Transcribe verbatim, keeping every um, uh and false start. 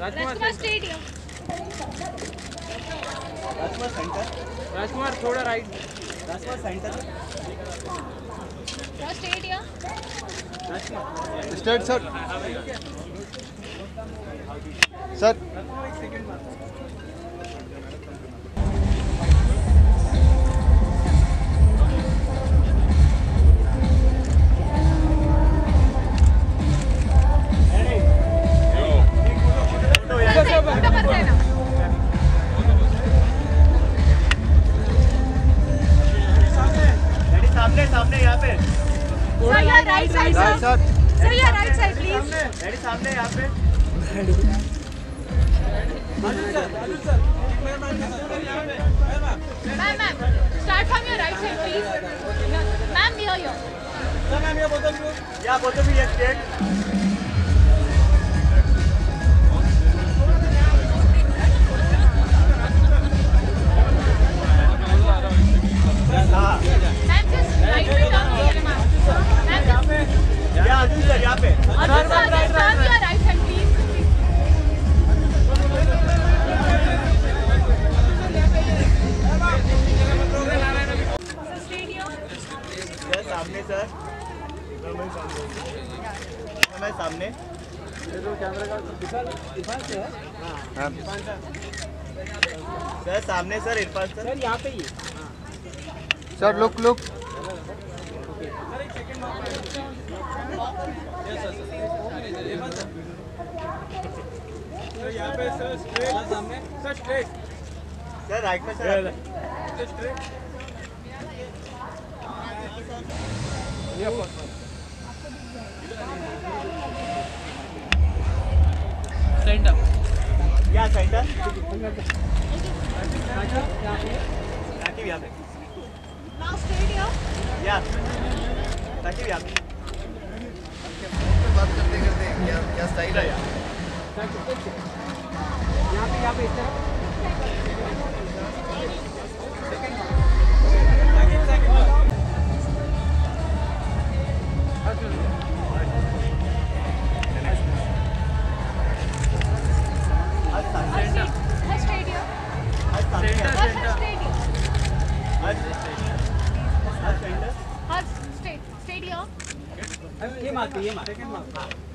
राजकुमार stadium. राजकुमार center. Rajkumar थोड़ा right. Rajkumar center. Stadium. State sir sir सामने सामने यहाँ पे सर यार राइट साइड सर सर यार राइट साइड प्लीज। डैडी सामने यहाँ पे ma'am ma'am start from your right side please. Ma'am here here sir ma'am ये बोतल क्यों या बोतल भी एक स्टेट मैम जस्ट राइट में टर्न कीजिए मैम। मैम यहाँ पे या अर्जुन सर यहाँ पे Arjun sir just turn your right side please. Sir stadium. Sir सामने सर मैं सामने सर सामने सर इरफान सर सर यहाँ पे ही। सर लुक लुक यहाँ पे सर स्ट्रेट सामने सर स्ट्रेट सर राइट में सर स्ट्रेट सेंटर या सेंटर यहाँ पे राकीब यहाँ पे नाउ स्टेडियम। या राकीब यहाँ पे बात करते करते क्या क्या स्टाइल है यहाँ पे यहाँ पे इस तरफ ये मार्क ये मार्क सेकंड मार्क।